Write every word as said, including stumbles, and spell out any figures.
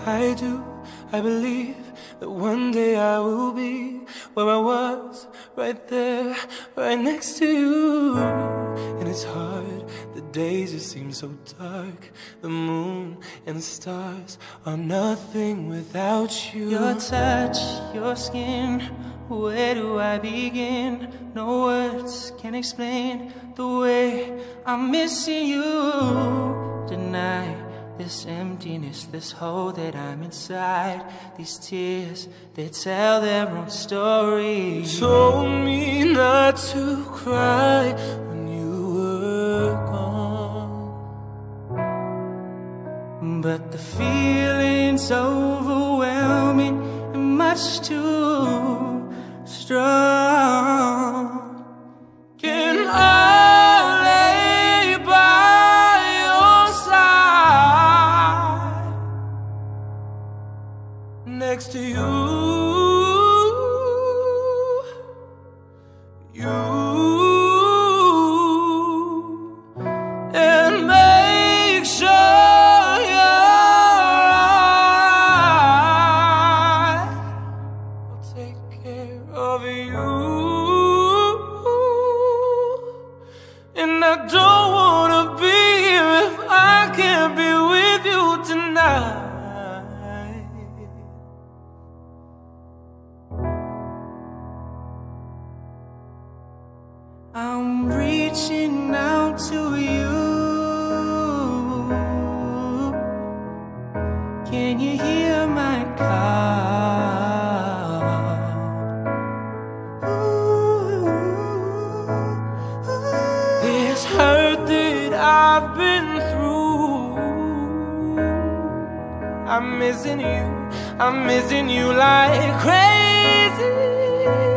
I do, I believe that one day I will be where I was, right there, right next to you. And it's hard, the days just seem so dark. The moon and the stars are nothing without you. Your touch, your skin, where do I begin? No words can explain the way I'm missing you. Deny this emptiness, this hole that I'm inside. These tears, they tell their own story. You told me not to cry when you were gone, but the feeling's overwhelming and much too strong. Can I lay by your side next to you? You and make sure you're I'll take care of you. And I don't wanna be here if I can't be with you tonight. I'm reaching out to you. Can you hear my call? Ooh, This hurt that I've been through, I'm missing you, I'm missing you like crazy.